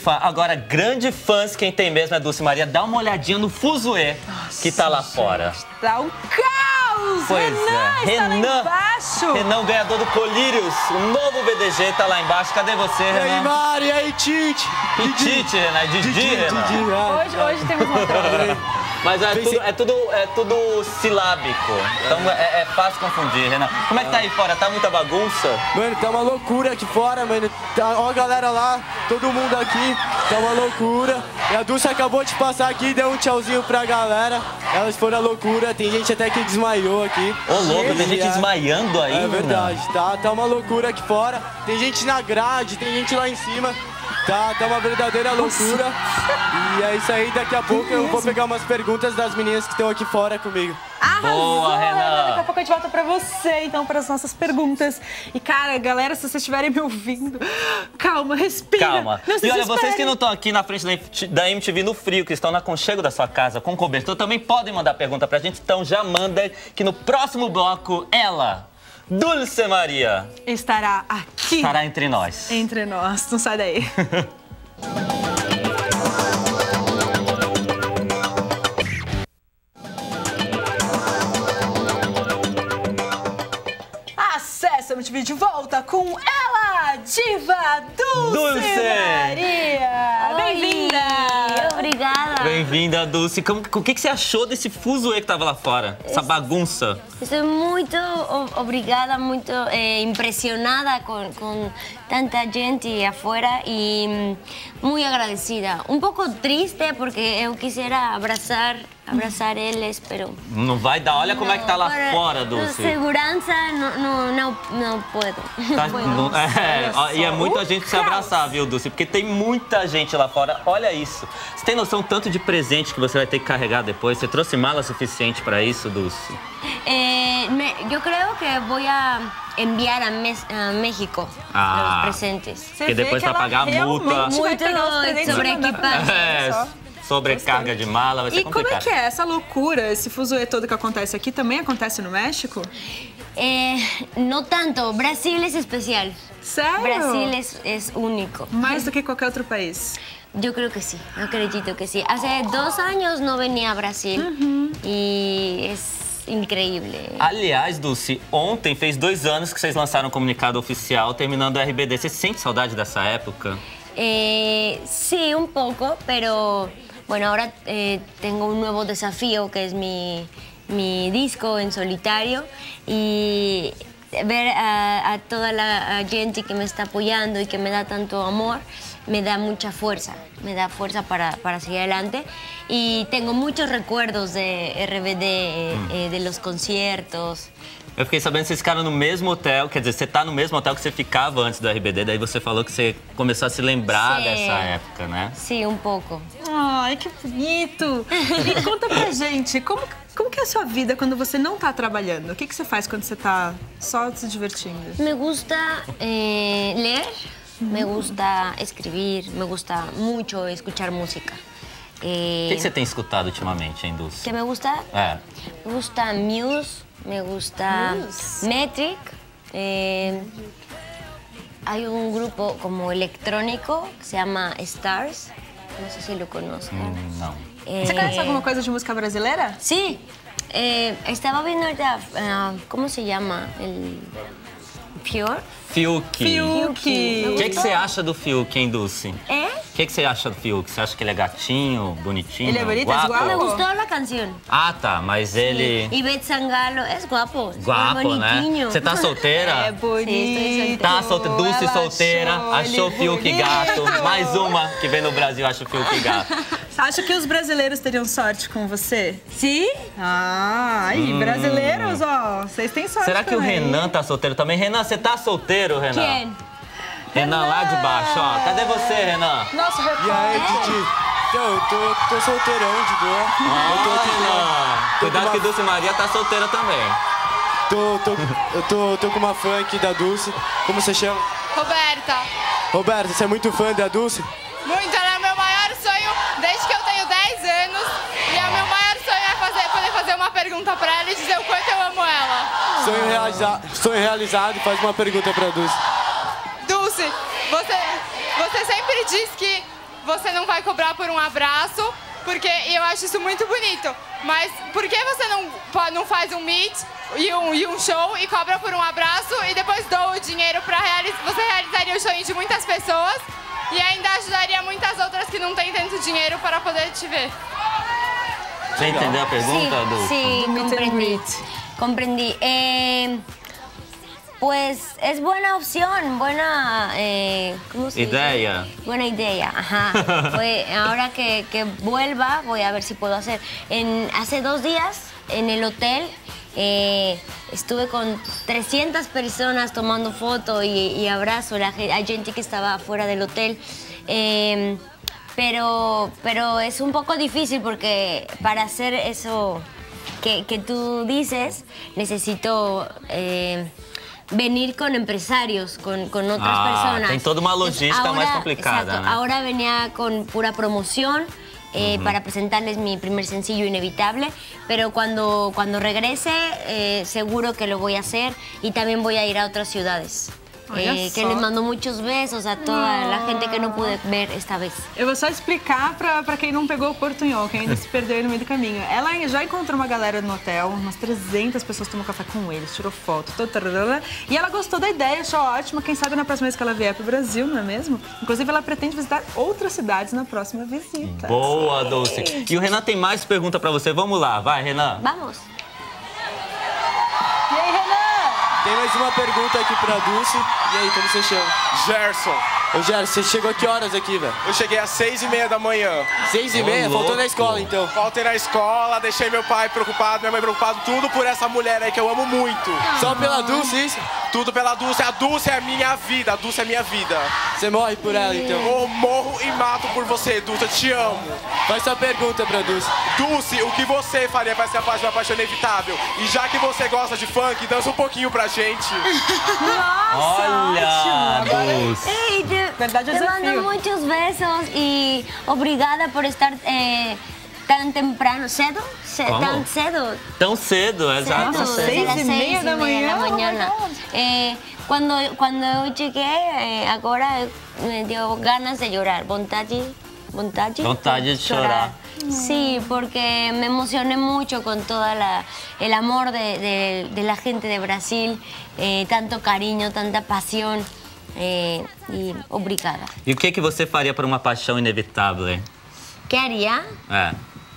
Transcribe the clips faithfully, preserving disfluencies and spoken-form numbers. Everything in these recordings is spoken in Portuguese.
fã. Agora, grande fãs, quem tem mesmo é Dulce Maria. Dá uma olhadinha no fuzuê que tá lá fora. Tá um caos! Pois Renan é. está Renan, lá embaixo. Renan, ganhador do Colírios. O novo B D G tá lá embaixo. Cadê você, E aí, Renan? Mari, e aí, Tite? E Tite, Renan. É Didi, Renan. Didi, é. Hoje, hoje temos uma troca. Mas é tudo, é, tudo, é tudo silábico. Então é, é fácil confundir, Renan. Como é que tá aí fora? Tá muita bagunça? Mano, tá uma loucura aqui fora, mano. Tá, ó a galera lá, todo mundo aqui. Tá uma loucura. E a Dulce acabou de passar aqui e deu um tchauzinho pra galera. Elas foram a loucura. Tem gente até que desmaiou aqui. Ô, louco, tem gente É. desmaiando aí, É verdade, Renan. tá? Tá uma loucura aqui fora. Tem gente na grade, tem gente lá em cima. Tá, tá uma verdadeira loucura. E é isso aí, daqui a pouco eu vou pegar umas perguntas das meninas que estão aqui fora comigo. Arrasou, Boa, Renan. Daqui a pouco a gente volta pra você, então, para as nossas perguntas. E, cara, galera, se vocês estiverem me ouvindo, calma, respira. Calma. Não se E olha, desespere. vocês que não estão aqui na frente da M T V no frio, que estão no aconchego da sua casa com cobertor, também podem mandar pergunta pra gente. Então já manda que no próximo bloco, ela, Dulce Maria, Estará aqui. estará entre nós. Entre nós. Não sai daí. Acesse a M T V de volta com ela, diva Dulce, Dulce! Maria. Bem-vinda. Obrigada. Bem-vinda, Dulce. Como- O que, que você achou desse fuzuê que tava lá fora? Essa bagunça? Estou muito o- obrigada, muito eh, impressionada com, com tanta gente afuera e mm, muito agradecida. Um pouco triste porque eu quisiera abraçar, abraçar eles, pero Não vai dar. Olha como é que tá lá por fora, Dulce. segurança não, não, não, não puedo. Tá- Puedo. não- é, ó, e é muita o gente pra se caos. abraçar, viu, Dulce? Porque tem muita gente lá fora. Olha isso. Você tem noção tanto de presente que você vai ter que carregar depois? Você trouxe mala suficiente pra isso, Dulce? Eh, me- yo creo que voy a enviar a, Mes- a México Ah. los presentes. Você Porque vê depois que vai ela pagar a multa. realmente vai Muito pegar os presentes e mandar pra sobreequipado. gente, É, só. sobrecarga de mala, vai ser E como complicado. é que é essa loucura, esse fuzuê todo que acontece aqui, também acontece no México? Eh, no tanto, Brasil es especial. Sério? Brasil es, es único. Mais do que qualquer outro país. Yo creo que sí, acredito que sí. Hace dos años no venía a Brasil y es increíble. Aliás, Dulce, ontem fez dois anos que vocês lançaram um comunicado oficial terminando o R B D. Você sente saudade dessa época? Eh, sí, un poco, pero bueno, ahora eh, tengo un nuevo desafío que es mi, mi disco en solitario y ver a, a toda la gente que me está apoyando y que me da tanto amor me da mucha fuerza, me da fuerza para, para seguir adelante y tengo muchos recuerdos de R B D, eh, eh, de los conciertos. Eu fiquei sabendo que vocês ficaram no mesmo hotel, quer dizer, você tá no mesmo hotel que você ficava antes do R B D, daí você falou que você começou a se lembrar Sim. dessa época, né? Sí, un poco. Ai, que bonito! E conta pra gente, como, como que é a sua vida quando você não tá trabalhando? O que, que você faz quando você tá só se divertindo? Me gusta eh, leer, me gusta escribir, me gusta mucho escuchar música. Eh, O que, que você tem escutado ultimamente, hein, Dulce? ¿Qué me gusta? É. Me gusta Muse, me gusta Muse. Metric. eh, hay un grupo como electrónico que se llama Stars, no sé si lo conozcan. Hum, não. Eh, Você conhece alguma coisa de música brasileira? Sí, eh, estaba viendo ahorita, ah, ¿cómo se llama? El Pure. Fiuk. Fiuk. O que, que você acha do Fiuk, hein, Dulce? ¿Eh? O que, que você acha do Fiuk? Você acha que ele é gatinho, bonitinho, Ele é bonito, é guapo? guapo? Me gustó la canción. Ah, tá, mas ele... Ivete Sangalo es guapo. es Guapo, né? bonitinho. Você tá solteira? É bonito. Tá solteira, Dulce Ela solteira, achou o ele Fiuk bonito. gato. Mais uma que vem no Brasil, acha o Fiuk gato. Você acha que os brasileiros teriam sorte com você? ¿Sí? Ah, aí, brasileiros, ó, vocês têm sorte Hum. Será que o também. Renan tá solteiro também? Renan, você tá solteiro, Renan? ¿Quién? Renan, lá de baixo, ó. Cadê você, Renan? Nossa, E aí, repórter. Titi? Então, eu tô, tô solteirão de boa. Eu tô Ó, aqui com uma- Renan. tô com Cuidado uma- que Dulce Maria tá solteira também. Tô, tô, eu tô, tô com uma fã aqui da Dulce. Como você chama? Roberta, Roberta, você é muito fã da Dulce? muito, ela é o meu maior sonho desde que eu tenho dez anos. E o meu maior sonho é fazer, poder fazer uma pergunta pra ela e dizer o quanto eu amo ela. Sonho, realiza sonho realizado, faz uma pergunta pra Dulce. Dulce, você, você sempre diz que você não vai cobrar por um abraço, porque eu acho isso muito bonito. Mas por que você não, não faz um meet e um, e um show e cobra por um abraço e depois doa o dinheiro para realizar? Você realizaria o sonho de muitas pessoas e ainda ajudaria muitas outras que não têm tanto dinheiro para poder te ver. Você entendeu a pergunta, Sí, Dulce? sí, comprendí. Comprendí. Eh, pues es buena opción, buena... Eh, ¿cómo se Idea. dice? Buena idea, ajá. Pues ahora que, que vuelva, voy a ver si puedo hacer. En, hace dos días, en el hotel, eh, estuve con trescientas personas tomando foto y, y abrazo. La, hay gente que estaba fuera del hotel. Eh, pero, pero es un poco difícil porque para hacer eso que, que tú dices, necesito... Eh, venir con empresarios, con, con otras Ah, personas. tem toda uma logística Ahora, mais complicada, exacto, né? Ahora venía con pura promoción eh, para presentarles mi primer sencillo Inevitable, pero cuando, cuando regrese eh, seguro que lo voy a hacer y también voy a ir a otras ciudades. Olha Eh, que só. les mando muchos besos a toda la gente que no pude ver esta vez. Eu vou só explicar pra, pra quem não pegou o portunhol, quem ainda se perdeu aí no meio do caminho. Ela já encontrou uma galera no hotel, umas trezentas pessoas tomou café com eles, tirou foto, todo, tararara, e ela gostou da ideia, achou ótima. Quem sabe na próxima vez que ela vier pro Brasil, não é mesmo? Inclusive, ela pretende visitar outras cidades na próxima visita. Boa, Dulce. E o Renan tem mais pergunta pra você. Vamos lá, vai, Renan. Vamos. E aí, Renan? Tem mais uma pergunta aqui pra Dulce. E aí, como você chama? Gerson, Ô, Gerson, você chegou a que horas aqui, velho? eu cheguei às seis e meia da manhã. Seis e Ô, meia? Faltou louco. na escola, então. Faltei na escola, deixei meu pai preocupado, minha mãe preocupado, tudo por essa mulher aí que eu amo muito. Só pela Dulce, isso? Tudo pela Dulce. A Dulce é a minha vida, a Dulce é a minha vida. Você morre por ela, então. Eu morro e mato por você, Dulce, eu te amo. Faz sua pergunta pra Dulce. Dulce, o que você faria pra ser a paixão, a paixão inevitável? E já que você gosta de funk, dança um pouquinho pra gente. Olha, Dulce. Hey, te, Verdade é te desafio. mando muchos besos y obrigada por estar eh, tan temprano, cedo, Ce- ¿Cómo? tan cedo. Tão cedo, exato. Cedo, cedo. seis de las y media seis y de media de la mañana, oh my mañana. God. Eh, cuando, cuando yo llegué, eh, ahora me dio ganas de llorar. Vontade, vontade, Vontade de chorar. Sí, porque me emocioné mucho con toda la el amor de, de- de la gente de Brasil, eh, tanto cariño, tanta pasión. Eh, y obrigada. E o que, que você faria por uma paixão inevitável? ¿Qué haría? É.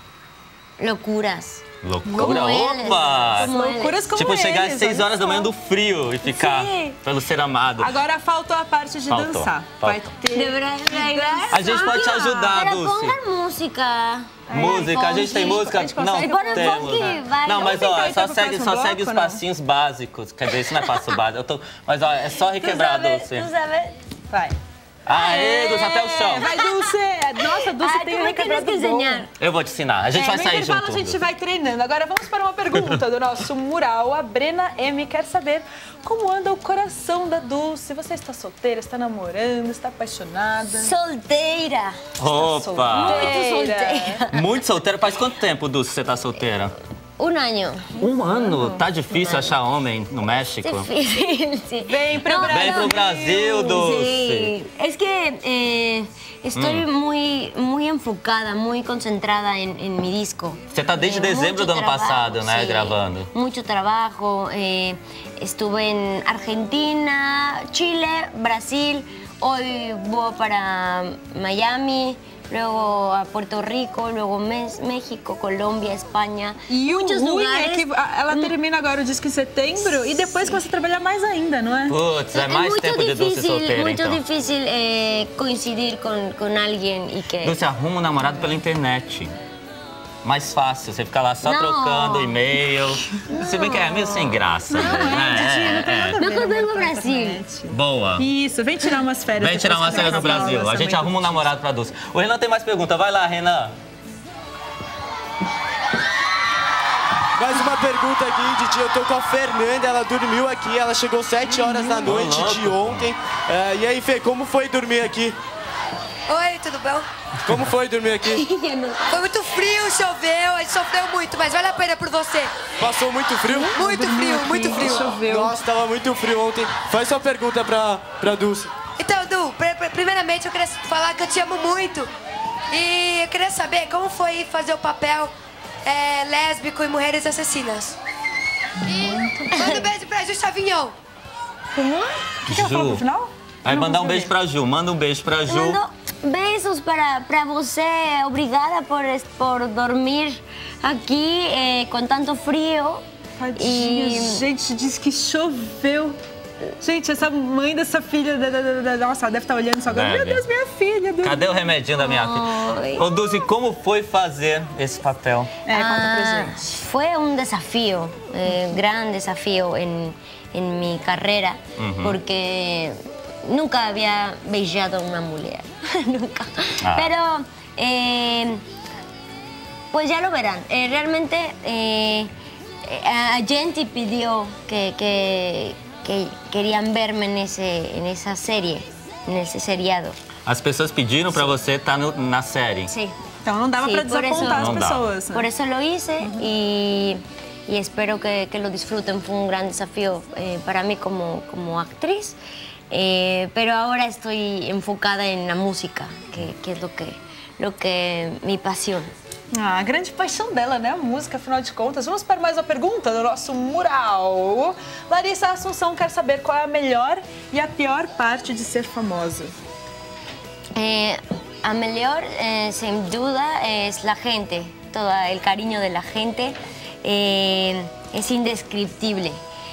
Locuras. Loucura. Como eles. Opa! Como eles. Loucuras como Tipo, chegar às eles, seis olha horas da só. manhã do frio e ficar Sim. pelo ser amado. Agora faltou a parte de Faltou, dançar. faltou. Vai ter... De verdad. A gente pode te ajudar, Pero Dulce. pongan música. Música, a gente tem Funk. música? A gente Não, consegue pôr temos. funk, vai. Não, mas Vamos ó, tentar, só então, pro segue, próximo só segue os bloco, não? passinhos básicos. Quer dizer, isso não é passo básico. Eu tô... Mas ó, é só ¿Tú requebrar, sabes? Dulce. ¿Tú sabes? Vai. Aê, Dulce, até o chão. Vai, Dulce! Nossa, Dulce Ah, tem tú um me tienes requebrado que bom. enseñar. Eu vou te ensinar. A gente É, vai no sair intervalo junto. a gente vai treinando. Agora vamos para uma pergunta do nosso mural. A Brena M quer saber como anda o coração da Dulce. Você está solteira, está namorando, está apaixonada? Solteira. Opa! Muito solteira. Muito solteira. Faz quanto tempo, Dulce, você tá solteira? Un año. Um ano. Tá difícil achar homem no México? Difícil, sí. Ven pro Brasil. Vem pro Brasil, Dulce. Sí, es que eh, estoy muy, muy enfocada, muy concentrada en, en mi disco. Você tá desde Eh, dezembro mucho do ano trabajo, passado, né, sí, gravando. Mucho trabajo. eh, estuve en Argentina, Chile, Brasil. Hoy voy para Miami. Luego a Puerto Rico, luego Mes- México, Colombia, Espanha. E o muchos ruim lugares. é que a- ela termina agora o disco em setembro e depois começa a trabalhar mais ainda, não é? Putz, é Es mais muito tempo de Dulce difícil, solteira, muito então. difícil eh, coincidir con, con alguien y que... Dulce, arruma um namorado pela internet. Mais fácil, você fica lá só Não. trocando e-mail. Se bem que é meio sem graça, né? É, é, é. Mejor vengo a Brasil. Boa. Isso, vem tirar umas férias. Vem tirar depois umas que férias no acabar o Brasil. A gente lançamento arruma um do namorado pra Dulce. O Renan tem mais pergunta. Vai lá, Renan. Mais uma pergunta aqui, Didi. Eu tô com a Fernanda, ela dormiu aqui, ela chegou sete horas da noite louco. de ontem. É, e aí, Fê, como foi dormir aqui? Oi, tudo bom? Como foi dormir aqui? Foi muito frio, choveu, a gente sofreu muito, mas vale a pena por você. Passou muito frio? Muito frio, muito frio. Choveu. Nossa, tava muito frio ontem. Faz sua pergunta pra, pra Dulce. Então, Du, pr pr primeiramente eu queria falar que eu te amo muito. E eu queria saber como foi fazer o papel é, lésbico em Mulheres Assassinas. E manda um beijo pra Ju Chavignon. Como? O que, que ela falou no final? Vai mandar um beijo pra Ju. Manda um beijo pra Ju. Mando beijos para, para você. Obrigada por, por dormir aqui eh, com tanto frio. Tadinha, E- gente, disse que choveu. Gente, essa mãe dessa filha, da, da, da, da, nossa, ela deve estar olhando só agora. Deve. Meu Deus, minha filha. Deus. Cadê o remedinho da minha Oi. filha? Ô, Dulce, como foi fazer esse papel? É, conta pra Ah, gente. fue un desafío, eh, gran desafío en, en mi carrera, porque nunca había beijado a una mujer, nunca. Ah. Pero, eh, pues ya lo verán. Eh, realmente, eh, a gente pidió que, que, que querían verme en, ese, en esa serie, en ese seriado. As pessoas pediram pra você estar no- na série. Sí. Então não dava Sí, pra por eso- desapontar as Não dá. pessoas. né? Por eso lo hice y, y espero que, que lo disfruten. Fue un gran desafío eh, para mí como, como actriz, eh, pero ahora estoy enfocada en la música, que, que es lo que, lo que mi pasión. Ah, a grande paixão dela, né? A música, afinal de contas. Vamos para mais uma pergunta do nosso mural. Larissa Assunção quer saber qual é a melhor e a pior parte de ser famosa. Eh, a mejor, eh, sin duda, es la gente, todo el cariño de la gente eh, es indescriptible.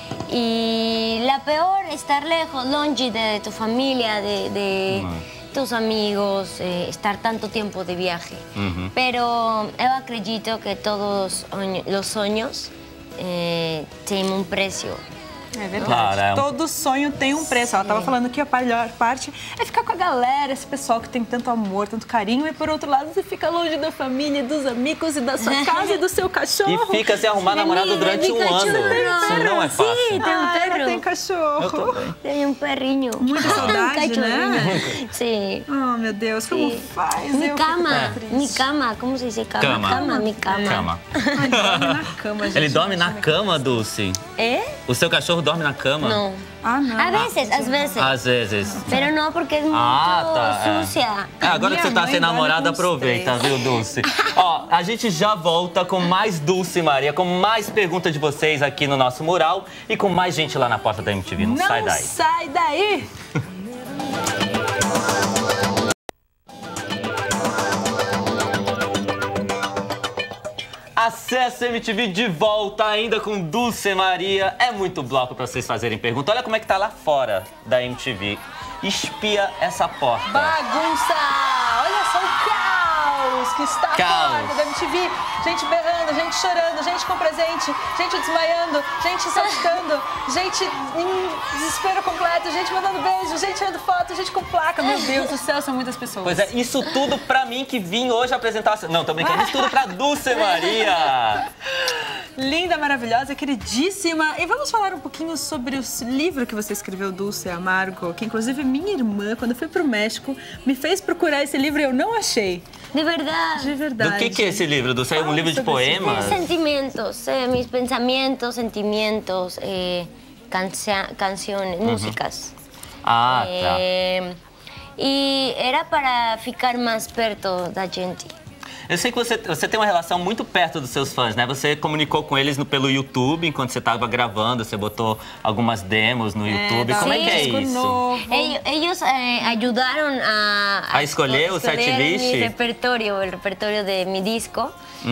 Y la peor, estar lejos, longe de tu familia, de, de tus amigos, eh, estar tanto tiempo de viaje. Pero yo acredito que todos los sueños eh, tienen un precio. É verdade. Claro, é um- Todo sonho tem um preço. Ela tava falando que a melhor parte é ficar com a galera, esse pessoal que tem tanto amor, tanto carinho. E por outro lado, você fica longe da família, dos amigos e da sua casa e do seu cachorro. E fica sem arrumar namorado durante um ano. Isso não é Sí, fácil. tengo un Ah, ela perro. tem cachorro. Tengo un perriño. Muita saudade, Un né? cachorrinho. Sí. Oh, meu Deus, como Sí. faz? Mi Eu cama, fico tão mi triste. cama, ¿cómo se dice cama? Cama. mi cama. Cama. Ai, dorme na cama, gente. Ele dorme na cama, Dulce? ¿Eh? O seu cachorro dorme na cama? No. Ah, não. A veces, a veces. Às vezes. Pero no, porque es muito Ah, tá. é. sucia. É, agora que Minha você tá mãe sem dorme namorada, com os aproveita, três. viu, Dulce? Ó, a gente já volta com mais Dulce Maria, com mais perguntas de vocês aqui no nosso mural e com mais gente lá na porta da M T V. Não, Não sai daí. sai daí. Acesso M T V de volta ainda com Dulce Maria. É muito bloco pra vocês fazerem pergunta. Olha como é que tá lá fora da M T V. Espia essa porta. Bagunça! Olha só o caos que está a Caos. porta da M T V. Gente berrando, gente chorando, gente com presente, gente desmaiando, gente saltitando, gente em desespero completo, gente mandando beijo, gente tirando foto, gente com placa. Meu Deus do céu, são muitas pessoas. Pois é, isso tudo pra mim que vim hoje apresentar... Não, tô brincando, isso tudo pra Dulce Maria. Linda, maravilhosa, queridíssima. E vamos falar um pouquinho sobre o livro que você escreveu, Dulce Amargo, que inclusive minha irmã, quando eu fui pro México, me fez procurar esse livro e eu não achei. De verdad. De verdade. Do que que é esse livro, Dulce? É um Fala livro de sobre esse poemas? Sentimientos, eh, mis pensamientos, sentimientos, eh, cancia- canciones, músicas. Ah, tá. Eh, e era para ficar mais perto da gente. Eu sei que você, você tem uma relação muito perto dos seus fãs, né? Você comunicou com eles no, pelo YouTube, enquanto você estava gravando, você botou algumas demos no YouTube. dá Como um é que é disco isso? novo. Ellos, ellos eh, ayudaron a, A escolher o escolher setlist. mi repertorio, el repertorio de mi disco.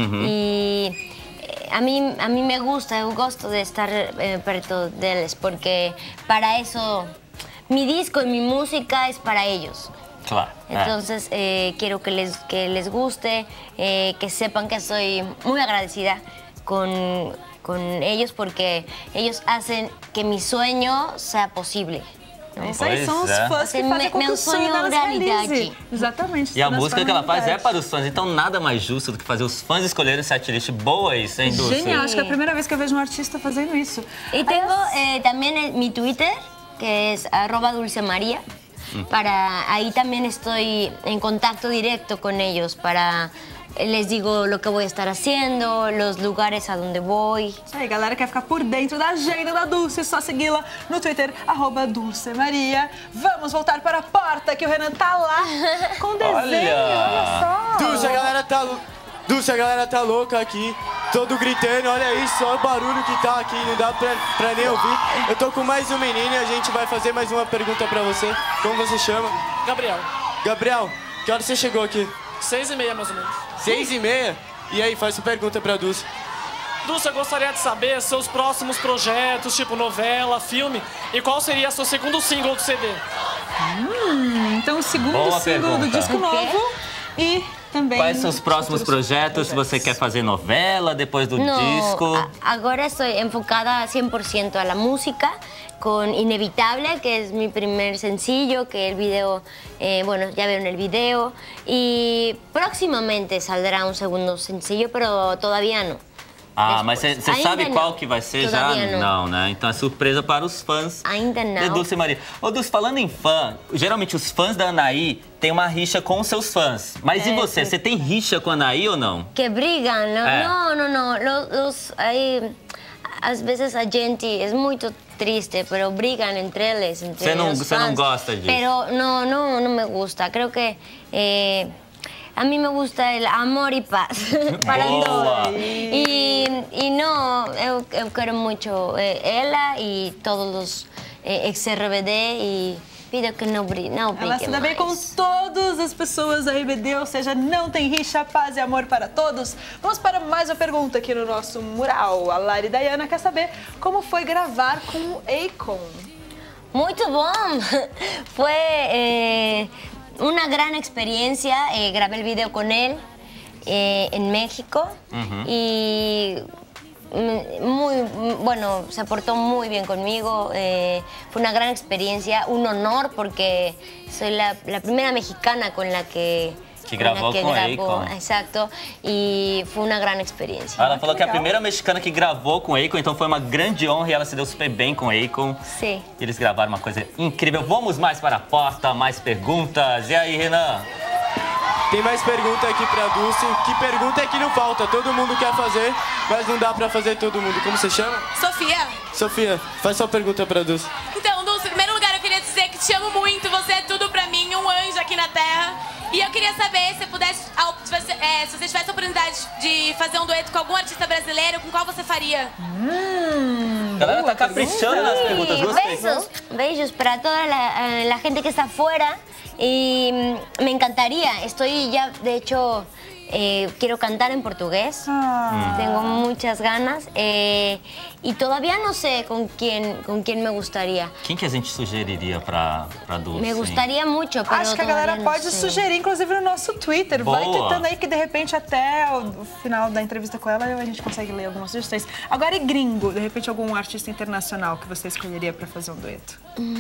Y eh, a mí, a mí me gusta, yo gosto de estar eh, perto de ellos, porque para eso mi disco y mi música es para ellos. Claro. é. Entonces eh, quiero que les, que les guste, eh, que sepan que soy muy agradecida con, con ellos porque ellos hacen que mi sueño sea posible. ¿no? Isso aí Pois são os é. fãs que Assim, fazem com que meu o sonho sonho é delas realidade. realize. Exatamente. E a transforma música que em ela faz é realidade. para os fãs, então nada mais justo do que fazer os fãs escolherem um setlist boas, hein, Dulce? Genial, acho que é a primeira vez que eu vejo um artista fazendo isso. Y tengo eh, también eh, mi Twitter, que es arroba dulcemaria. Para, ahí también estoy en contacto directo con ellos para, les digo lo que voy a estar haciendo, los lugares a donde voy. Isso aí, galera, quer ficar por dentro da agenda da Dulce, é só segui-la no Twitter, arroba Dulce Maria. Vamos voltar para a porta, que o Renan tá lá com desenho, olha, olha só. Dulce, a galera tá... Dulce, a galera tá louca aqui, todo gritando, olha isso, olha o barulho que tá aqui, não dá pra, pra nem ouvir. Eu tô com mais um menino e a gente vai fazer mais uma pergunta pra você. Como você chama? Gabriel. Gabriel, que hora você chegou aqui? Seis e meia, mais ou menos. Seis e meia? E aí, faz sua pergunta pra Dulce. Dulce, eu gostaria de saber seus próximos projetos, tipo novela, filme, e qual seria seu segundo single do C D? Hum, então o segundo Boa single pergunta. do disco novo e também... Quais são os próximos projetos? projetos. Você quer fazer novela depois do No, disco? a- ahora estoy enfocada cien por ciento a la música con Inevitable, que es mi primer sencillo, que el video, eh, bueno, ya vieron el video, y próximamente saldrá un segundo sencillo, pero todavía no. Ah, mas Depois. você Ainda sabe não. qual que vai ser já? Todavia não. né? Então é surpresa para os fãs Ainda não. de Dulce Maria. Ô, Dulce, falando em fã, geralmente os fãs da Anaí têm uma rixa com os seus fãs. Mas e É, você? sim. Você tem rixa com a Anaí ou não? Que brigan, ¿no? Eh. No, no, no. Los, los, hay, a veces a gente es muy triste, pero brigan entre ellos. Entre Você não- los você não fans. gosta disso? Pero no, no, no me gusta. Creo que eh, a mí me gusta el amor y paz para Boa. todos. Y, y no, eu, eu quero mucho eh, ela y todos los eh, ex R B D y pido que não briguem, não Ela se dá bem mais. com todas as pessoas da R B D, ou seja, não tem rixa, paz e amor para todos. Vamos para mais uma pergunta aqui no nosso mural. A Lari Dayana quer saber como foi gravar com o Akon. Muito bom. Fue eh, una gran experiencia. Eh, grabé el video con él eh, en México y mm, muy, mm, bueno, se portó muy bien conmigo. Eh, fue una gran experiencia, un honor porque soy la, la primera mexicana con la que Que con la gravou que com grabó. Akon. Exacto. Y fue una gran experiencia. Ela falou que é a legal. primeira mexicana que gravou com Akon, então foi uma grande honra e ela se deu super bem com Akon. Sim. Eles gravaram uma coisa incrível. Vamos mais para a porta, mais perguntas. E aí, Renan? Tem mais pergunta aqui pra Dulce. Que pergunta é que não falta? Todo mundo quer fazer, mas não dá pra fazer todo mundo. Como você chama? Sofia. Sofia, faz sua pergunta pra Dulce. Então, Dulce, em primeiro lugar, eu queria dizer que te amo muito. Você é tudo pra mim, um anjo aqui na Terra. E eu queria saber se pudesse, ao- se você, é, se você tivesse a oportunidade de fazer um dueto com algum artista brasileiro, com qual você faria? A galera tá caprichando nas perguntas. Y Gostei. besos, besos para toda la, eh, la gente que está afuera y mm, me encantaría, estoy ya, de hecho, eh, quiero cantar en portugués, tengo muchas ganas eh, y todavía no sé con quién, con quién me gustaría. Quem que a gente sugeriria pra, pra Dulce? Me gustaría mucho, pero Acho que a galera todavía no pode sé. sugerir, inclusive, no nosso Twitter. Vai Boa. tweetando aí que, de repente, até o final da entrevista com ela, a gente consegue ler algumas sugestões. Agora, e gringo? De repente, algum artista internacional que você escolheria pra fazer um dueto?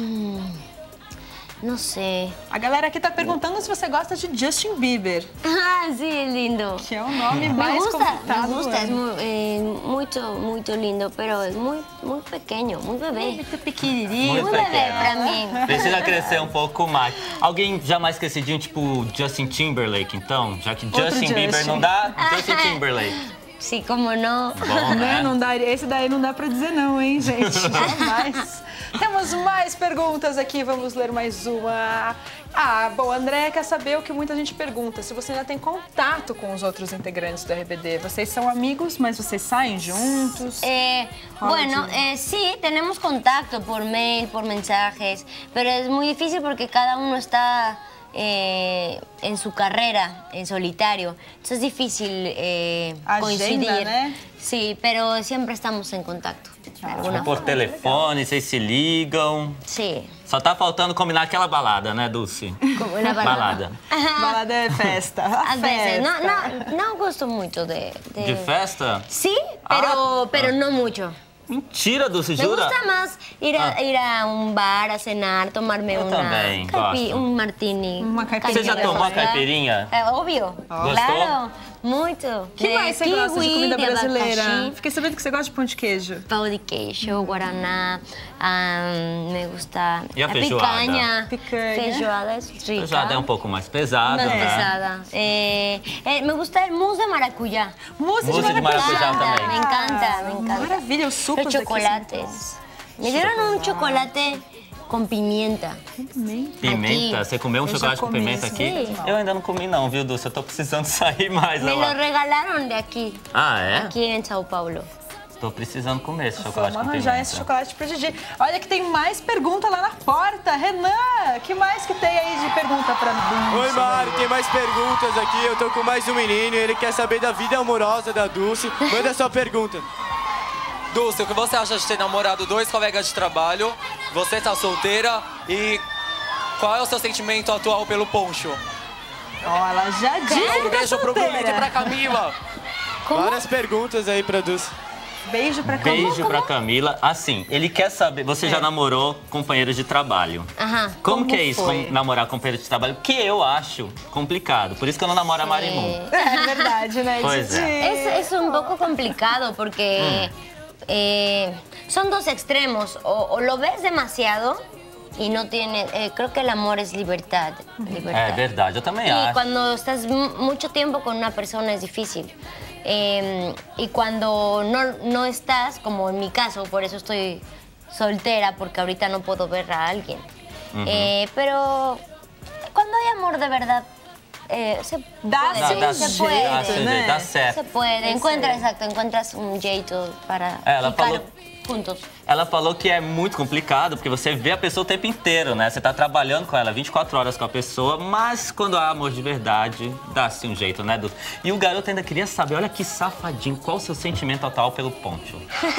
No sé. A galera aqui tá perguntando se você gosta de Justin Bieber, Ah, sí, es lindo. que é o nome Me mais gusta, comentado. me gusta, es do ano. muy, eh, muito, muito lindo, pero es muy, muy pequeño, muy bebé. Muito pequenininho. Muito Muy bebé pequeno. para mí. Precisa crescer um pouco mais. Alguém jamais esquecidinho, tipo Justin Timberlake, então? Já que Justin Justin. Bieber não dá, Justin Timberlake. Sí, como no. Bom, Né? né? Não dá, esse daí não dá pra dizer não, hein, gente? Jamais. Temos mais perguntas aqui, vamos ler mais uma. Ah, bom, a Andréia quer saber o que muita gente pergunta, se você ainda tem contato com os outros integrantes do R B D. Vocês são amigos, mas vocês saem juntos? Eh, bueno, eh, sí, tenemos contacto por mail, por mensajes, pero es muy difícil porque cada uno está eh, en su carrera, en solitario. Entonces es difícil eh, Agenda, coincidir. né? Sí, pero siempre estamos en contacto. De alguna Tipo, por forma. telefone, vocês se ligam. Sí. Só tá faltando combinar aquela balada, né, Dulce? Como una Balada. Balada é festa. A veces, no, festa. no, no gusto mucho de... de- De festa? Sí, pero, Ah. pero no mucho. Mentira, Dulce, Me jura? gusta más ir a, Ah. ir a un bar a cenar, tomarme Eu una também caipi- gosto. un martini. Uma caipirinha. Você já tomou a caipirinha? É óbvio. Claro, muito. que De mais você gosta de kiwi, comida de brasileira? abacaxi, Fiquei sabendo que você gosta de pão de queijo. pão de queijo, guaraná, ah, me gusta E a la feijoada? picanha. Picanha. Feijoada é rica. Já é um pouco mais pesada, Más né? pesada. Eh, Eh, eh, me gusta el mousse de maracuyá. Mousse de Mousse de maracujá maracujá. também. Me encanta, me encanta. Maravilha, os sucos Los daqui são chocolates. Me dieron un chocolate con pimienta. Pimenta? Aqui. Você comeu um Eu já chocolate com comi, pimenta sim. aqui? Sim. Eu ainda não comi não, viu, Dulce? Eu tô precisando sair mais. Me eu lo acho. regalaron de aquí, Ah, é? aquí en Sao Paulo. Tô precisando comer esse chocolate Vamos com arranjar pimenta. esse chocolate pro Gigi. Olha que tem mais pergunta lá na porta. Renan, que mais que tem aí de pergunta pra Dulce? Oi, Mari, tem mais perguntas aqui. Eu tô com mais um menino e ele quer saber da vida amorosa da Dulce. Manda sua pergunta. Dulce, o que você acha de ter namorado dois colegas de trabalho? Você tá solteira e qual é o seu sentimento atual pelo Poncho? Ó, ela já disse que Um tá beijo pro Bruno e solteira. pra Camila. Várias perguntas aí pra Dulce. Beijo pra Camila. Beijo pra Camila. Assim, ele quer saber, você já namorou companheiros de trabalho. Ajá. Como, Como que é isso, foi? com- namorar companheiro de trabalho? Que eu acho complicado. Por isso que eu não namoro a Marimun. É verdade, né, Pois Gigi? é. Es, es un poco complicado porque eh, son dos extremos. O, o lo ves demasiado y no tiene... eh, creo que el amor es libertad. libertad. É verdade, eu também Y acho. cuando estás mu- mucho tiempo con una persona es difícil. Eh, y cuando no, no estás, como en mi caso, por eso estoy soltera, porque ahorita no puedo ver a alguien. Eh, pero cuando hay amor de verdad, eh, se Dá puede, seu dá- se jeito, puede. dá seu né? jeito, dá certo. Se puede, encuentras, exacto, encuentras un jeito para Ela ficar falou- juntos. Ela falou que é muito complicado, porque você vê a pessoa o tempo inteiro, né? Você tá trabalhando com ela vinte e quatro horas com a pessoa, mas quando há amor de verdade, dá-se um jeito, né, Dulce? E o garoto ainda queria saber, olha que safadinho, qual o seu sentimento atual pelo Poncho?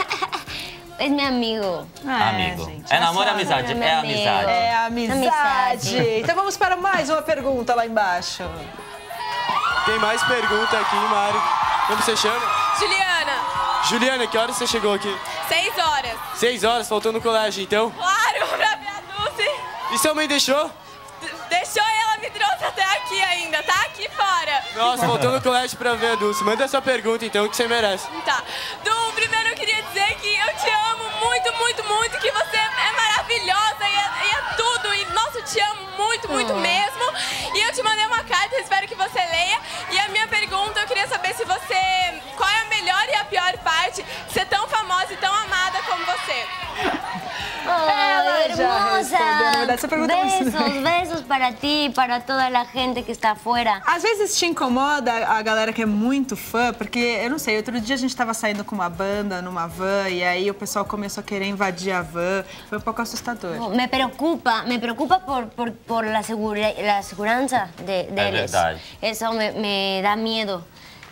Es mi amigo. Ah, Amigo. gente, É namoro ou só- amizade? é meu É amigo. amizade. É amizade. Amizade. Então vamos para mais uma pergunta lá embaixo. Tem mais pergunta aqui, Mari. Como você chama? Juliana, Juliana, que horas você chegou aqui? seis horas. Seis horas, faltou no colégio, então. Claro, pra ver a Dulce. E sua mãe deixou? Deixou e ela me trouxe até aqui ainda, tá aqui fora. Nossa, faltou no colégio pra ver a Dulce. Manda sua pergunta, então, que você merece. Tá. Du, primeiro eu queria dizer que eu te amo muito, muito, muito, que você é maravilhosa e é, e é tudo. E, nossa, eu te amo muito, muito mesmo. E eu te mandei uma carta, espero que você leia. E a minha pergunta, eu queria saber se você... Qual é a melhor e a pior parte de ser tão famosa e tão amada como você? Ay, Ela já respondeu, na hermosa. verdade, essa pergunta é muito- Besos, besos para ti y para toda la gente que está afuera. Às vezes te incomoda a galera que é muito fã, porque, eu não sei, outro dia a gente tava saindo com uma banda numa van e aí o pessoal começou a querer invadir a van. Foi um pouco assustador. Me preocupa, me preocupa por, por, por la, segura, la seguridad de, de Es ellos. verdad. Eso me, me da miedo.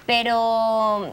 Pero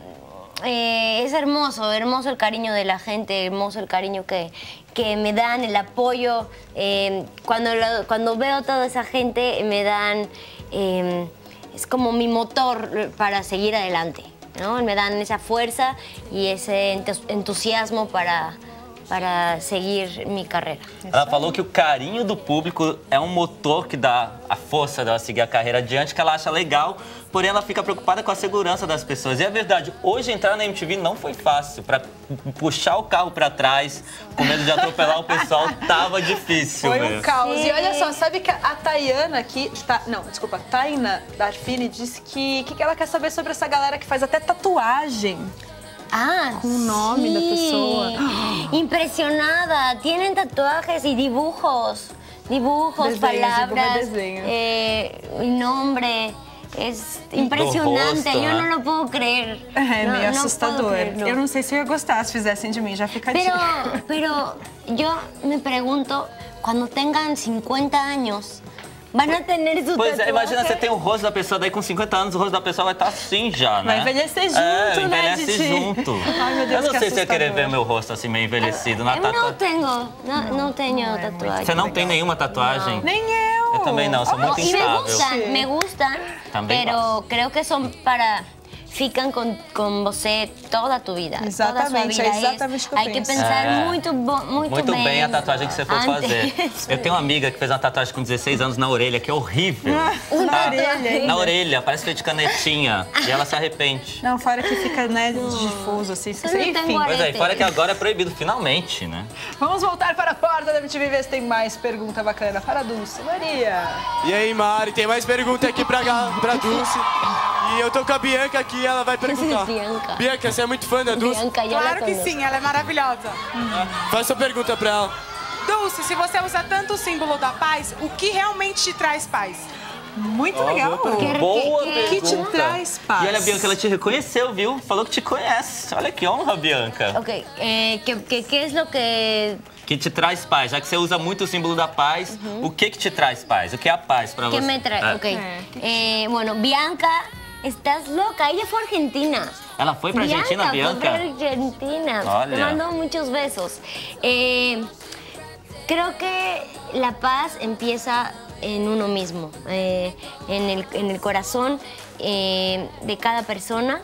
eh, es hermoso, hermoso el cariño de la gente, hermoso el cariño que, que me dan, el apoyo. Eh, cuando, lo- cuando veo toda esa gente me dan... eh, es como mi motor para seguir adelante, ¿no? Me dan esa fuerza y ese entus- entusiasmo para, para seguir mi carrera. Ela falou que o carinho do público é um motor que dá a força dela seguir a carreira adiante, que ela acha legal, porém ela fica preocupada com a segurança das pessoas. E é verdade, hoje entrar na M T V não foi fácil. Pra puxar o carro pra trás, com medo de atropelar o pessoal, tava difícil Foi mesmo. um caos. E olha só, sabe que a Tayana aqui, tá, não, desculpa, a Taina Darfini disse que, que ela quer saber sobre essa galera que faz até tatuagem. Ah, Con un nombre de pessoa. Impresionada. Tienen tatuajes y dibujos. Dibujos, Desenhos, dibujo de palabras, desenho. eh, y nombre. Es impresionante. rosto, Yo né? no lo puedo creer. É No- meio no puedo assustador. creerlo. Eu não sei se eu ia gostar se fizessem de mim, já fica a Pero, dica. pero yo me pregunto, cuando tengan cincuenta años, ¿van a tener su Pois é, tatuaje? imagina você tem o rosto da pessoa, daí com cinquenta anos o rosto da pessoa vai estar assim já, né? Vai envelhecer junto, é, né, envelhece Didi? junto. Ai, meu Deus, eu não que sei se eu ia querer assustador. ver meu rosto assim meio envelhecido na Eu não tatuagem. tenho, não, não tenho tatuagem. Você não tem nenhuma tatuagem? Nem eu. Eu também não, sou muito Y me instável. gustan, me gustan, También pero creo que son para... Fican con, con você toda tu vida. toda sua Exatamente, vida. é exatamente o que eu Hay que penso. pensar É. muito, bo- muito, Muito bem. bem a tatuagem que você for antes. fazer. Eu tenho uma amiga que fez uma tatuagem com dezesseis anos na orelha, que é horrível. Na Tá? orelha ainda. Na orelha, parece feito de canetinha. E ela se arrepende. Não, fora que fica, né, difuso, assim. Eu não Enfim, tenho Pois é, e arete. fora que agora é proibido, finalmente, né? vamos voltar para a porta da M T V ver se tem mais pergunta bacana para a Dulce Maria. E aí, Mari, tem mais pergunta aqui pra, ga- pra Dulce. E eu tô com a Bianca aqui, ela vai perguntar. Bianca. Bianca, você é muito fã da Dulce? Bianca, eu Claro que sim, ela é maravilhosa. Faz sua pergunta pra ela. Dulce, se você usa tanto o símbolo da paz, o que realmente te traz paz? Muito Oh, legal. boa O que te pergunta. traz paz? E olha, Bianca, ela te reconheceu, viu? Falou que te conhece. Olha que honra, Bianca. Ok, eh, ¿qué, qué, ¿qué es lo que...? Que te traz paz. Já que você usa muito o símbolo da paz, o que que te traz paz? O que é a paz pra você? ¿Qué me trae? É. Ok. Eh, bueno, Bianca, estás loca. Ella fue a Argentina. Ela foi pra Argentina, Bianca? Bianca? Fue para Argentina. Olha. Te mando muchos besos. Eh, creo que la paz empieza en uno mismo, eh, en, el, en el corazón eh, de cada persona.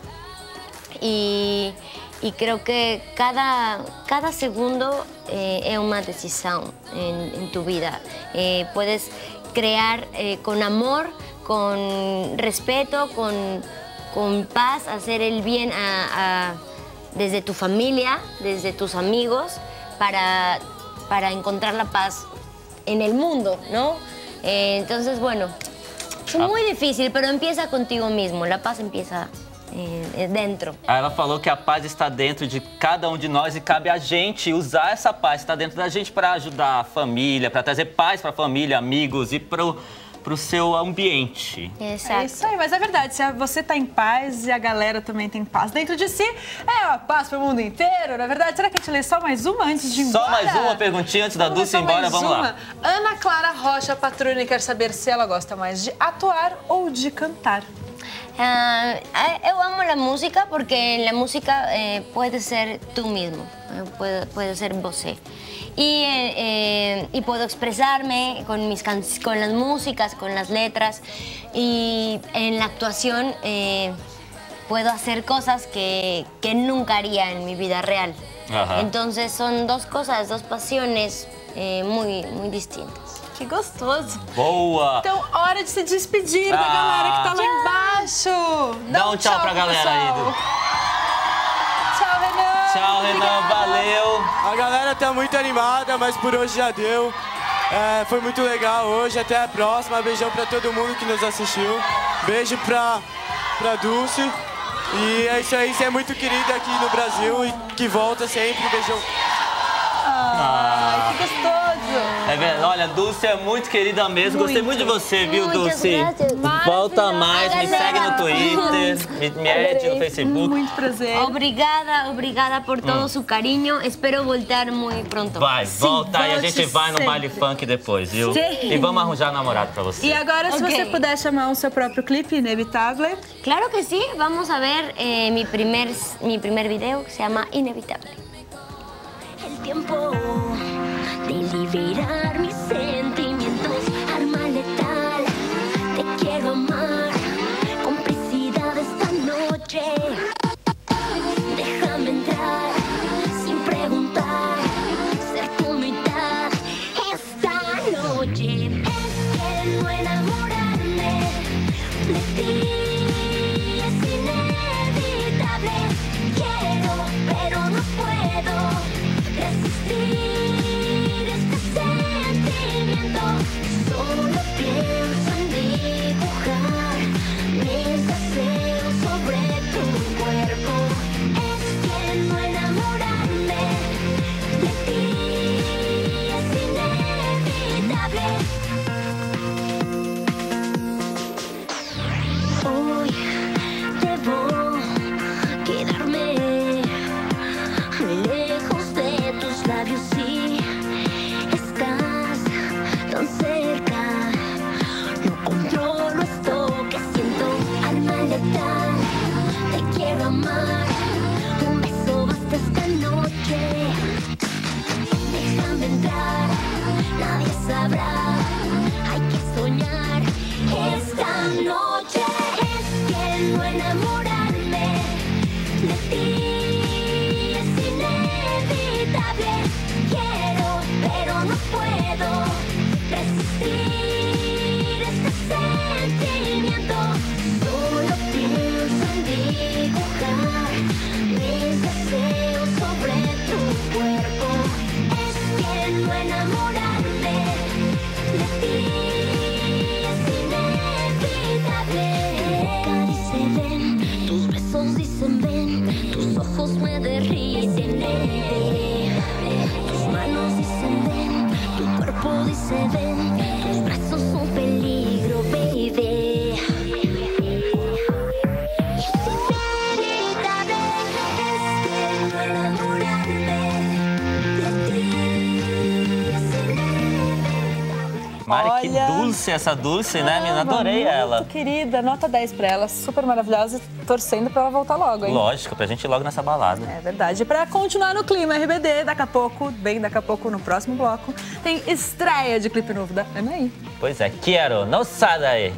Y, y creo que cada, cada segundo eh, es una decisión en, en tu vida. Eh, puedes crear eh, con amor, con respeto, con, con paz, hacer el bien a, a, desde tu familia, desde tus amigos, para, para encontrar la paz en el mundo, ¿no? Eh, entonces, bueno, es muy difícil, pero empieza contigo mismo. La paz empieza eh, dentro. Ela falou que a paz está dentro de cada um de nós e cabe a gente usar essa paz que está dentro da gente para ajudar a família, para trazer paz para a família, amigos e para o seu ambiente. Exato. É isso aí, mas é verdade, se você tá em paz e a galera também tem paz dentro de si, é uma paz pro mundo inteiro, na verdade. Será que a gente lê só mais uma antes de ir embora? Só mais uma perguntinha antes da Vamos Dulce ir ler só embora, mais vamos uma? lá. Ana Clara Rocha Patrone quer saber se ela gosta mais de atuar ou de cantar. Ah, eu amo a música porque a música eh, pode ser tu mesmo, eh, pode, pode ser você. Y, eh, y puedo expresarme con, mis can con las músicas, con las letras, y en la actuación eh, puedo hacer cosas que, que nunca haría en mi vida real. Ajá. Entonces son dos cosas, dos pasiones eh, muy, muy distintas. Que gostoso. Boa! Então, hora de se despedir da Ah. galera que tá lá embaixo. Dá um tchau pra galera aí, pessoal. Du. Tchau, Renan. Tchau, Renan, valeu! A galera tá muito animada, mas por hoje já deu. É, foi muito legal hoje, até a próxima. Beijão pra todo mundo que nos assistiu. Beijo pra, pra Dulce. E é isso aí, você é muito querida aqui no Brasil e que volta sempre. Beijão. Ai, que gostoso. É verdade, olha, Dulce é muito querida mesmo. Gostei muito de você, viu, Muitas Dulce? graças. Volta mais, me segue no Maravilhosa. Twitter, me, me add no Facebook. Muito prazer. Obrigada, obrigada por todo su cariño. Espero voltar muy pronto. Vai, volta aí, a volte gente vai no sempre. baile funk depois, viu? Sim. E vamos arranjar namorado pra você. E agora, se Ok. você puder chamar o seu próprio clipe, Inevitável. Claro que sí, vamos a ver eh, mi, primer, mi primer video que se llama Inevitable. El tiempo de liberar mis sentimientos, arma letal, te quiero amar, complicidad esta noche. Déjame entrar sin preguntar, ser tu mitad esta noche. Es que no enamorarme de ti es inevitable. Quiero, pero no puedo resistir este sentimiento. Solo pienso en dibujar mis deseos sobre tu cuerpo. Es que no enamorarme de ti es inevitable. Hoy debo quedarme lejos de tus labios si estás tan cerca. No controlo esto que siento, alma letal, te quiero amar. Un beso basta esta noche. Déjame entrar, nadie sabrá. Hay que soñar esta noche. Es que no enamorarme de ti es inevitable. Quiero, pero no puedo resistir este sentimiento. Solo pienso en dibujar mis deseos sobre tu cuerpo. Es que no enamorarme de ti es inevitable. Tu boca dice se ven, tus brazos son peligro, baby. Es inevitable, es que enamorarme de ti es inevitable. Mari, Olha. que dulce essa Dulce, né, menina? Adorei muito ela. Querida, nota dez pra ela, super maravilhosa, torcendo pra ela voltar logo, hein? Lógico, pra gente ir logo nessa balada. É verdade. E pra continuar no clima R B D, daqui a pouco, bem daqui a pouco, no próximo bloco, tem estreia de clipe novo da Anaí. Pois é, quero, não sai daí.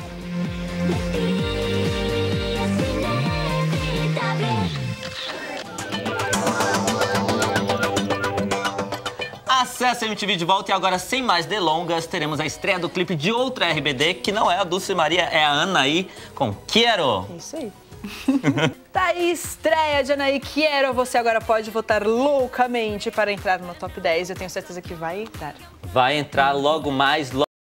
Acesse a M T V de volta e agora, sem mais delongas, teremos a estreia do clipe de outra R B D, que não é a Dulce Maria, é a Anaí, com Quero. É isso aí. Tá aí, estreia de Anaí, Quero. Você agora pode votar loucamente para entrar no top dez. Eu tenho certeza que vai entrar. Vai entrar logo mais, logo